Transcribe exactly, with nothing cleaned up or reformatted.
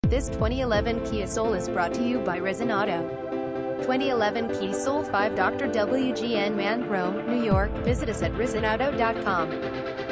This twenty eleven Kia Soul is brought to you by Rizin Auto. twenty eleven Kia Soul five Doctor W G N Man, Rome, New York. Visit us at rizin auto dot com.